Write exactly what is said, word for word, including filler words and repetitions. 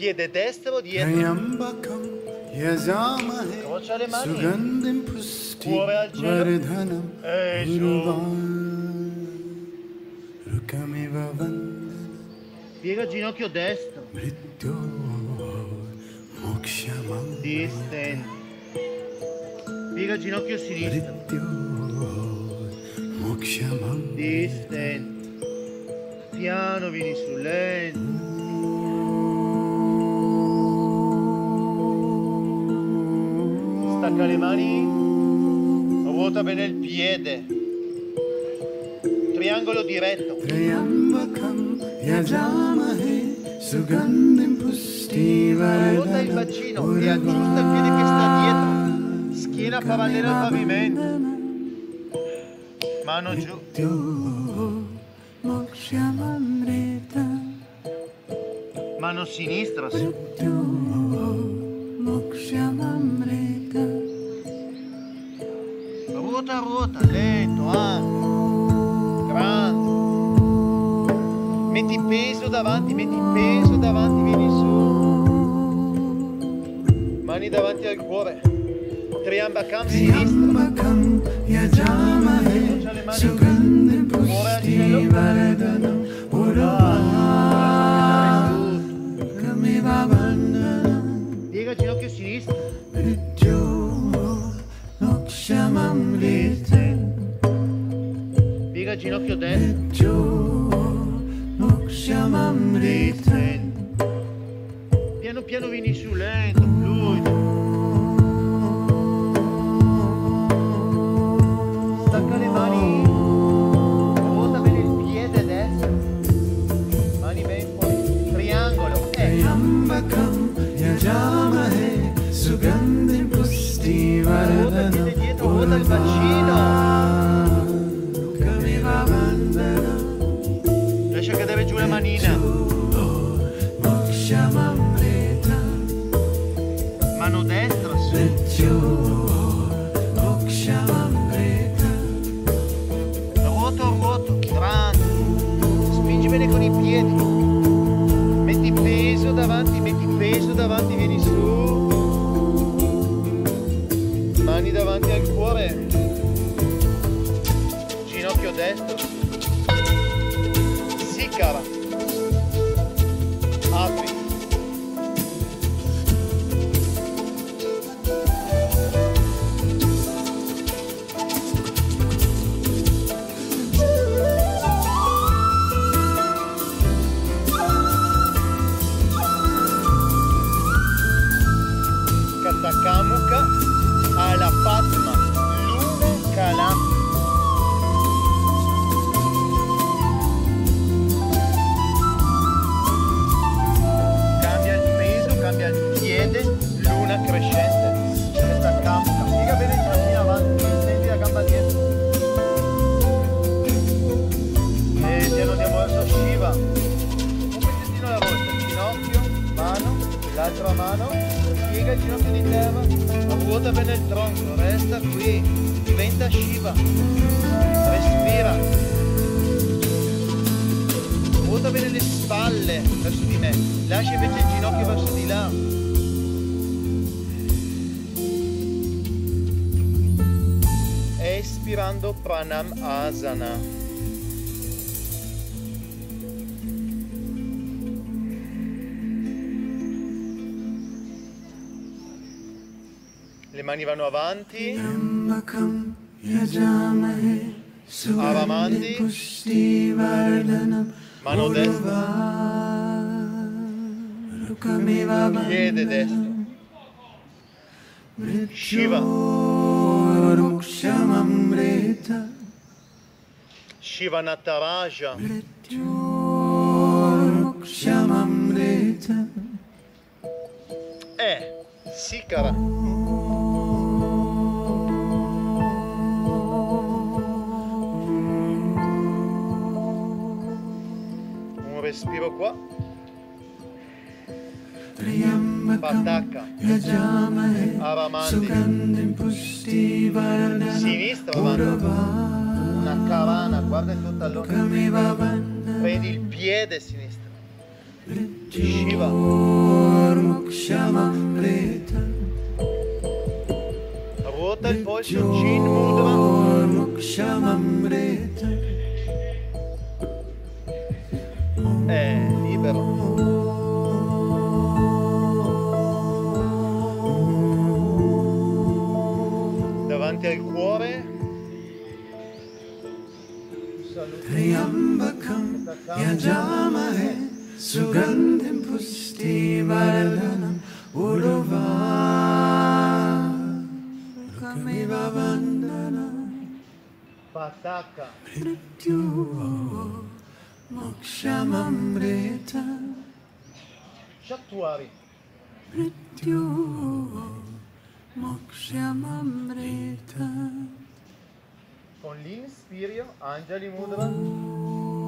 piede destro dietro. Crocia le mani. Cuore al cielo. E giù. Piega ginocchio destro. Distendi. Piega ginocchio sinistro. Distendi. Piano vieni su, lento. Stacca le mani. Ruota bene il piede. Triangolo diretto. Ruota il bacino e aggiusta il piede che sta dietro. Schiena parallela al pavimento. Mano giù. Mano sinistra su. Ruota, ruota, lento, ampio, grande. Metti peso davanti, metti peso davanti, vieni su. Mani davanti al cuore. Triambakam sinistra. Appoggia le mani. Cuore al cielo. Piega ginocchio sinistro. Piega ginocchio destro. Piano piano vieni su, lento, fluido. Stacca le mani. Ruota bene il piede destro. Mani ben fuori. Triangolo. Eh. Ruota il piede dietro, ruota il bacino. Lascia cadere giù la manina. Mano destra su. Ruoto, ruoto, grande. Spingi bene con i piedi. Metti peso davanti, metti peso davanti, vieni su. Mani davanti al cuore. Ginocchio destro. Sikara. Apri. Katakamuka alla Padma. Luna Kala. Cambia il peso, cambia il piede, luna crescente. Questa campa. Piega bene il ginocchio in avanti, senti la gamba dietro. E piano di amore verso Shiva. Un pezzettino alla volta, ginocchio, mano, l'altra mano. Piega il ginocchio di terra, ruota bene il tronco, resta qui, diventa Shiva, respira, ruota bene le spalle verso di me, lascia invece il ginocchio verso di là. Espirando Pranam Asana. Le mani vanno avanti, Avamandi, mano destra, piede destro, Shiva, Shiva Nataraja, E, Sikara. Respiro qua. Pataka. Avamandi. Sinistra avanti. Una cavana, guarda il tuo tallone. Prendi il piede sinistro. Shiva. Mokshamamrita. Ruota il polso, Chin Mudra. Mokshamamrita. Eh, libero. Davanti al cuore. Triambakam yajamahe sugandhim pusti vardhanam urvarukamiva vandhanam Pataka. mrityu mokshamamrita. Chattuari. Mrityu mokshamamrita. Con l'inspirio, Anjali Mudra.